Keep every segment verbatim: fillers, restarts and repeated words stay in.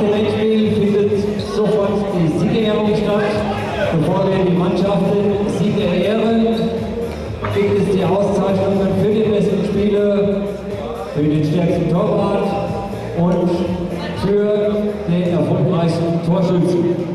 dem Endspiel findet sofort die Siegerehrung statt. Bevor wir die Mannschaften Sieger ehren, gibt es die Auszeichnungen für die besten Spiele, für den stärksten Torwart und für den erfolgreichsten Torschützen.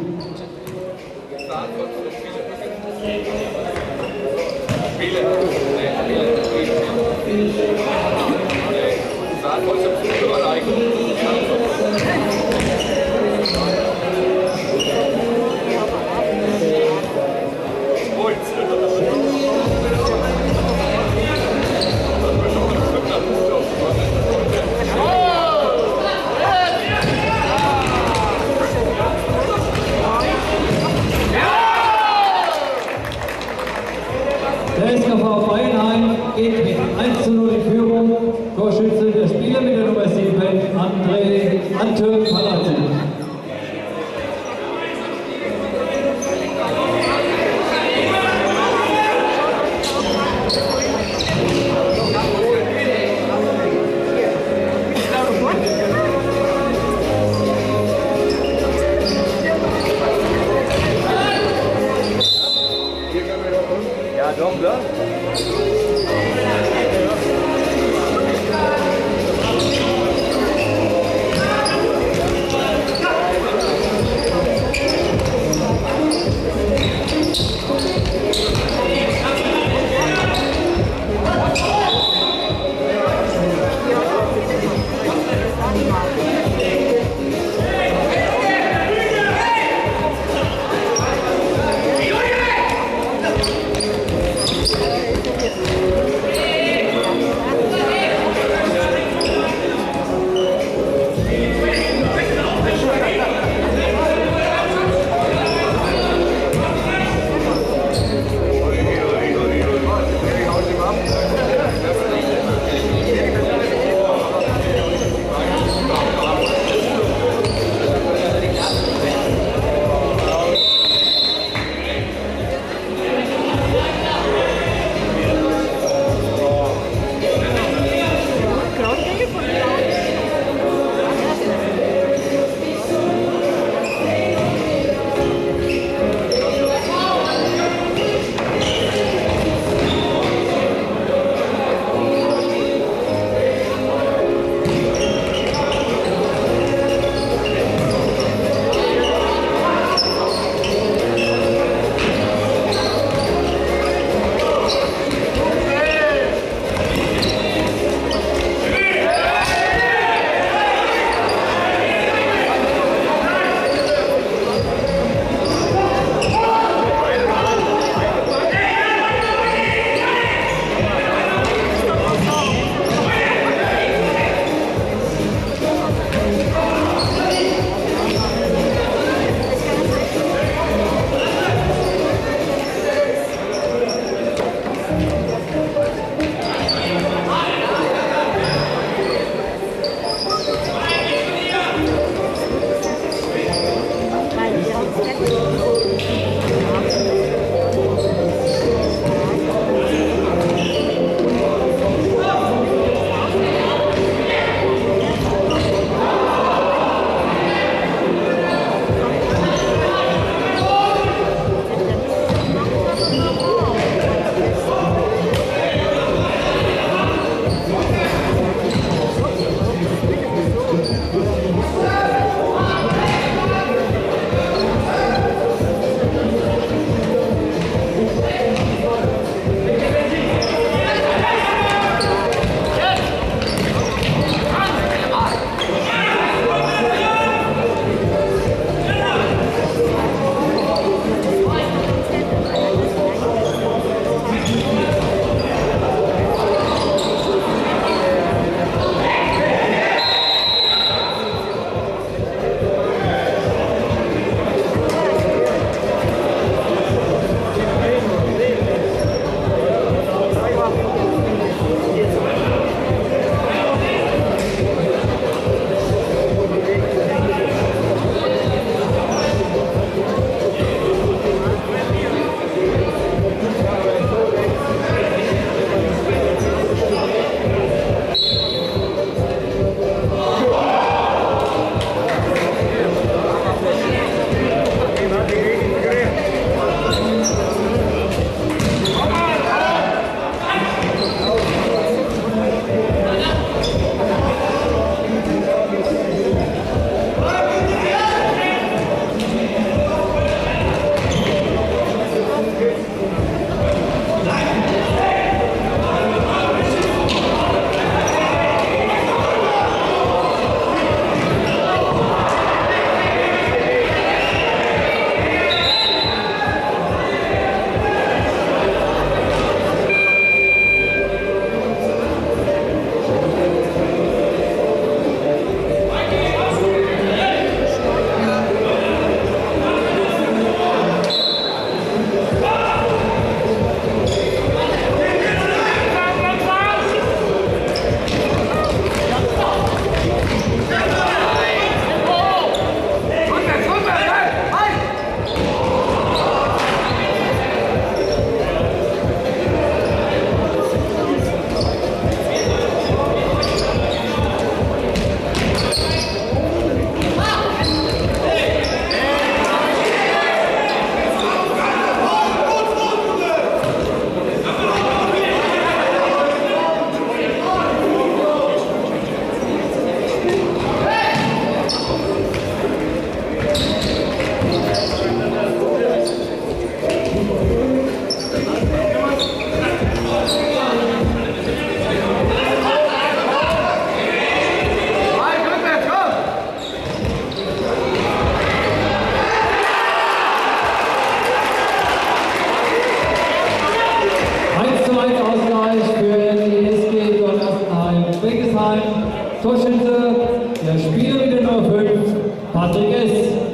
ein. Torschütze, der Spieler mit der Nummer fünf, Patrick S.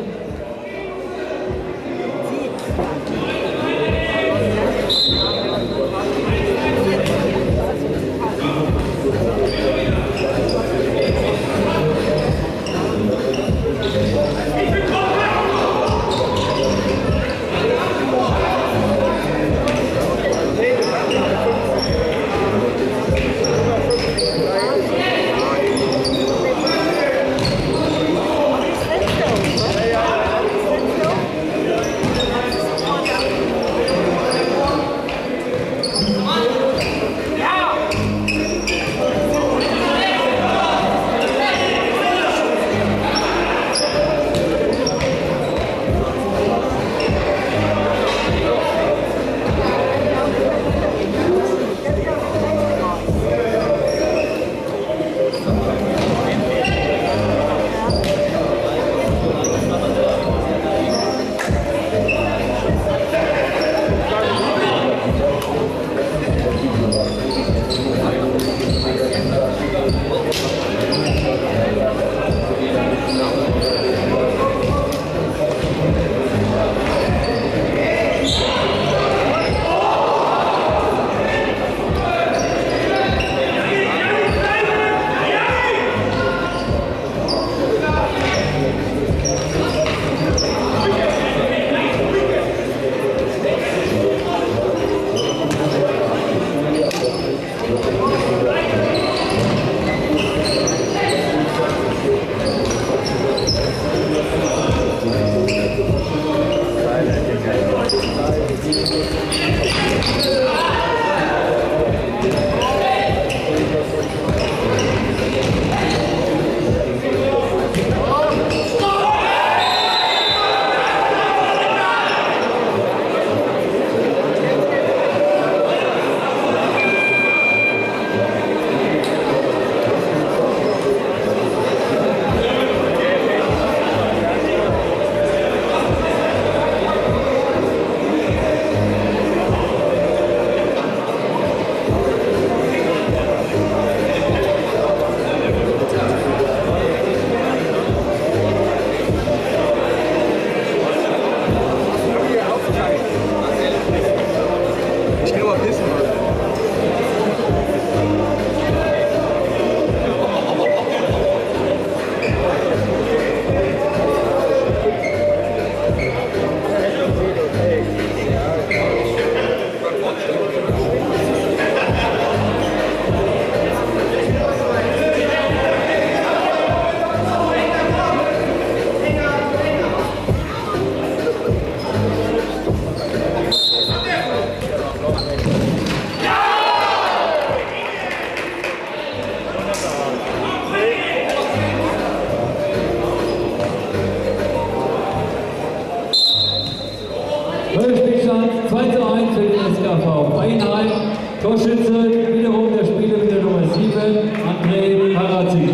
zwei zu eins für den S K V Weinheim. Torschütze wiederum der Spieler mit der Nummer sieben, André Parazzi.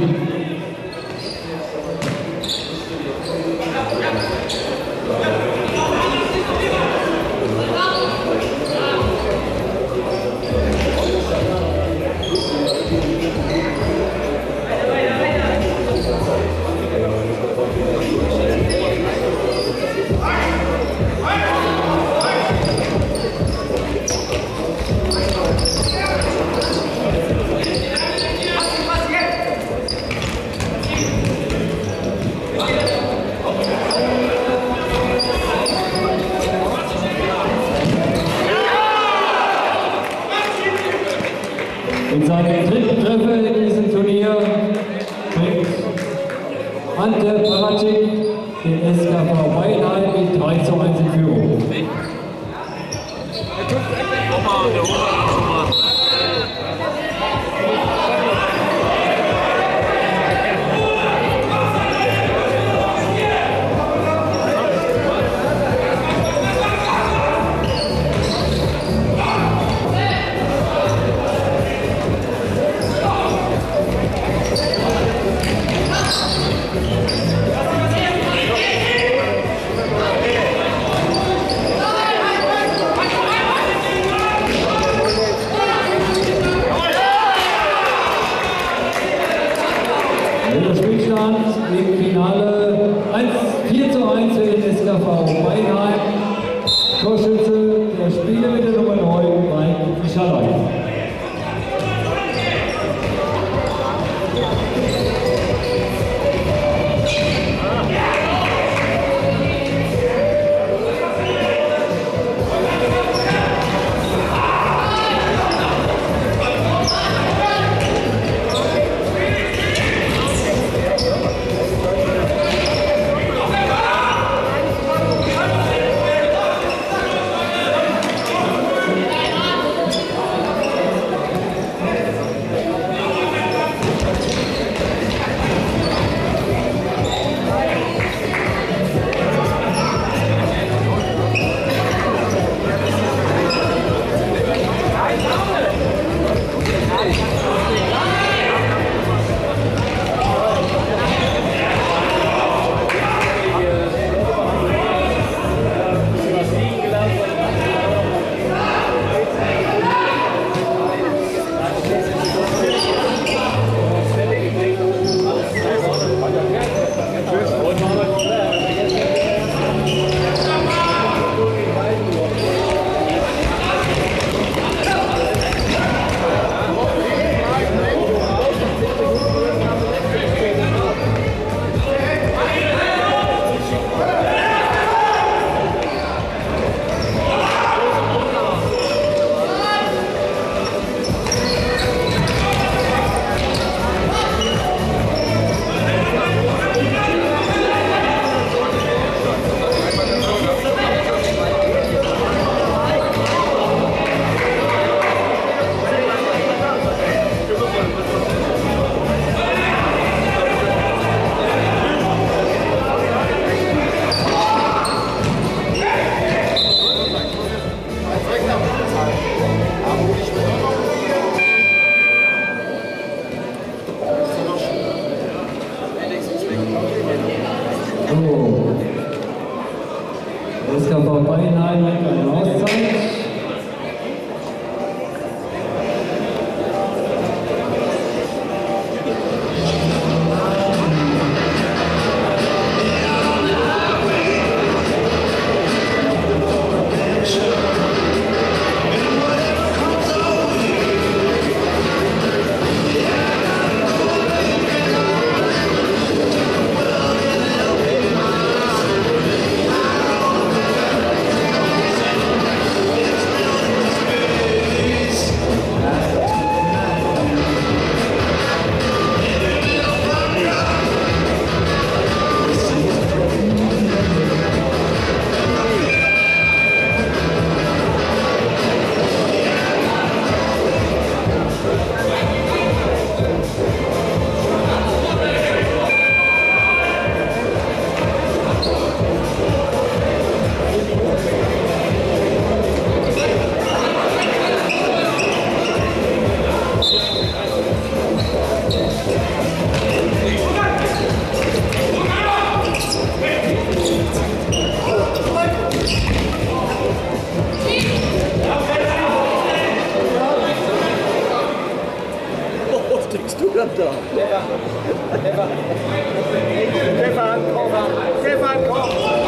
In seinem dritten Treffer in diesem Turnier bringt Ante Paracik den S K V Weinheim mit drei zu eins in Führung. K V Weinheim, Torschütze der Spiele mit der Nummer neun, Mike Schalay. S K V Weinheim mit einer Auszeit. Stefan, komm! Stefan, komm!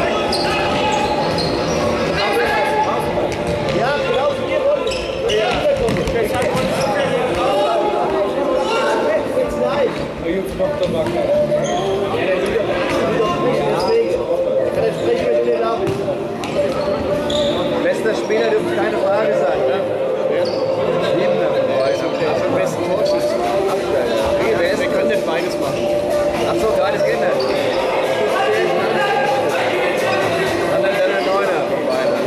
Ja, genau, vier Runden. Ja, jetzt kommt der Backer. Kann ich sprechen mit den Namen? Bester Spieler dürfte keine Frage sein, ne? Siebender. Also am besten Torschütze. Wir können nicht beides machen. Achso, beides geht nicht. Dann dann der Neuner von beiden.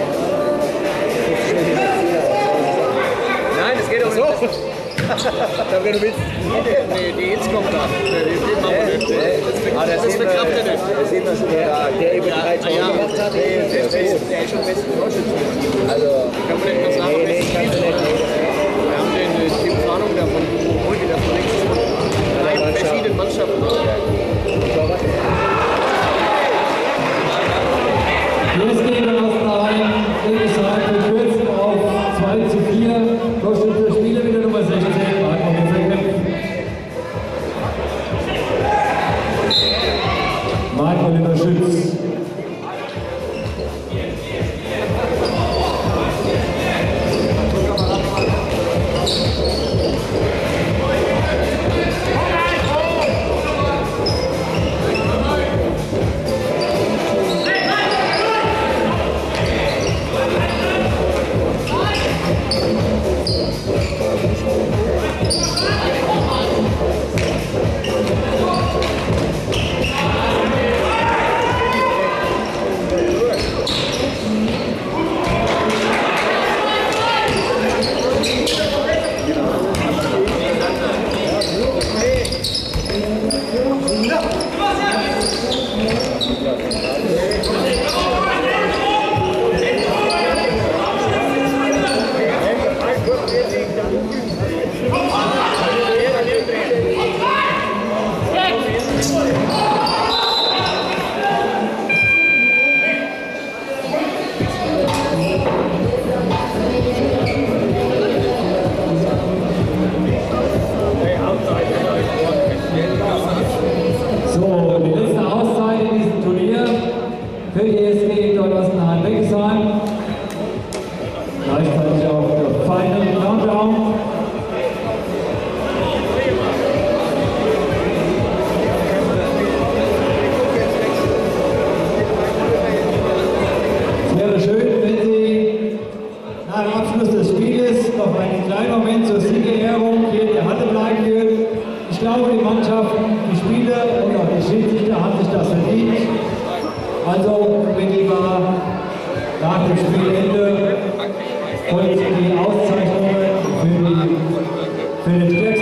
Nein, es geht auch so. Wenn du willst. Nee, die Hits kommt da. Die machen wir nicht. Das verklappt er nicht. Das sieht man schon da. Der eben drei Tore gemacht hat. Der ist schon besten Torschütze. Also, kann man nicht was sagen. Nee, nee, kannst du nicht. Wir haben den Team Planung davon, wo die davon links drei verschiedene Mannschaften. Jetzt gehen wir aus der Reihe. Hildesheim verkürzt auf zwei zu vier. Torschütze Spieler mit der Nummer sechzehn. Marco Mittelkämpf. Marco Schütz. für die S G dort aus dem Beckesheim. Gleichzeitig auch der Final Countdown. Es wäre schön, wenn Sie nach dem Abschluss des Spieles noch einen kleinen Moment zur Siegerehrung hier in der Halle bleiben würden. Ich glaube, die Mannschaften, die Spieler und auch die Schiedsrichter haben sich das verdient. Also, unmittelbar nach dem Spielende folgt die Auszeichnungen für, die, für den